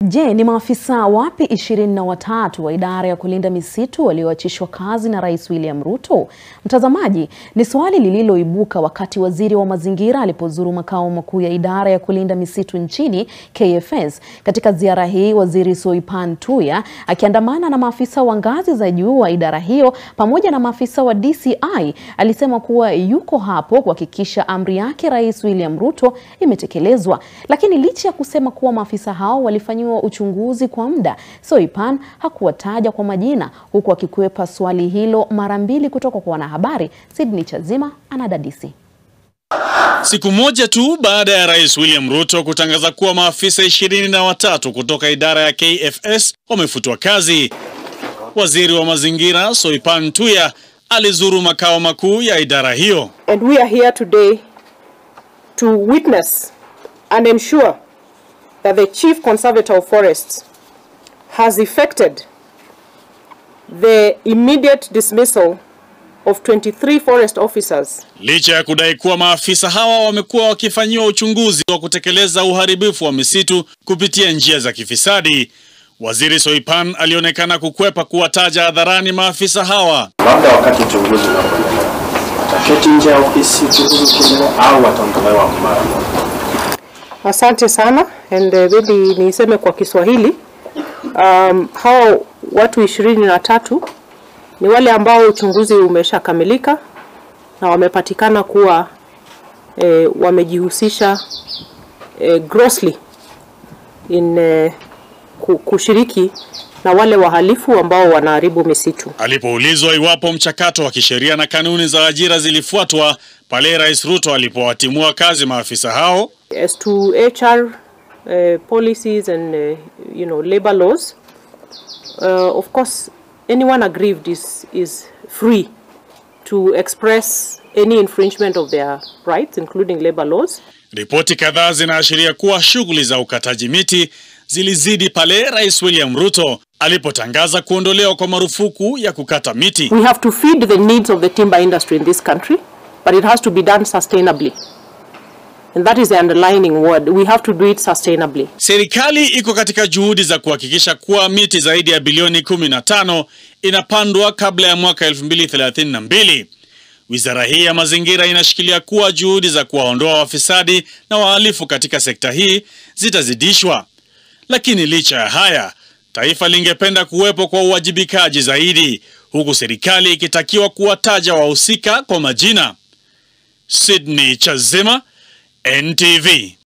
Je, ni maafisa wapi 23 wa idara ya kulinda misitu walioachishwa kazi na Rais William Ruto? Mtazamaji, ni swali lililoibuka wakati waziri wa mazingira alipozuru makao makuu ya idara ya kulinda misitu nchini KFS. Katika ziara hii, Waziri Soipan Tuya akiandamana na maafisa wa ngazi za juu wa idara hiyo pamoja na maafisa wa DCI alisema kuwa yuko hapo kuhakikisha amri yake Rais William Ruto imetekelezwa. Lakini licha ya kusema kuwa maafisa hao walifanywa uchunguzi kwa muda, Soipan hakuwataja kwa majina, huku akikwepa swali hilo mara mbili kutoka kwa wanahabari. Sydney Chazima anadadisi. Siku moja tu baada ya Rais William Ruto kutangaza kuwa maafisa 23 kutoka idara ya KFS wamefutwa kazi, Waziri wa mazingira Soipan Tuya alizuru makao makuu ya idara hiyo. And we are here today to witness and ensure that the Chief Conservator of Forests has effected the immediate dismissal of 23 forest officers. Licha ya kudai kuwa maafisa hawa wamekuwa wakifanyiwa uchunguzi wa kutekeleza uharibifu wa misitu kupitia njia za kifisadi, Waziri Soipan alionekana kukwepa kuwataja hadharani maafisa hawa. Labda wakati uchunguzi unapoendelea, wataketi nje ya ofisi uchunguzi ukiendelea au wataondolewa mara moja. Asante sana, and maybe niseme kwa Kiswahili, hao watu 23 ni wale ambao uchunguzi umeshakamilika na wamepatikana kuwa wamejihusisha grossly in kushiriki na wale wahalifu ambao wanaharibu misitu. Alipoulizwa iwapo mchakato wa kisheria na kanuni za ajira zilifuatwa pale Rais Ruto alipowatimua kazi maafisa hao, as to HR policies and labor laws, of course anyone aggrieved is free to express any infringement of their rights, including labor laws. Ripoti kadhaa zinaashiria kuwa shughuli za ukataji miti zilizidi pale Rais William Ruto alipotangaza kuondolewa kwa marufuku ya kukata miti. We have to feed the needs of the timber industry in this country, but it has to be done sustainably. And that is the underlining word. We have to do it sustainably. Serikali iko katika juhudi za kuhakikisha kuwa miti zaidi ya bilioni 15 inapandwa kabla ya mwaka 2032. Wizara hii ya mazingira inashikilia kuwa juhudi za kuwaondoa wafisadi na wahalifu katika sekta hii zitazidishwa. Lakini licha ya haya, taifa lingependa kuwepo kwa uwajibikaji zaidi, huku serikali ikitakiwa kuwataja wahusika kwa majina. Sydney Chazima, NTV.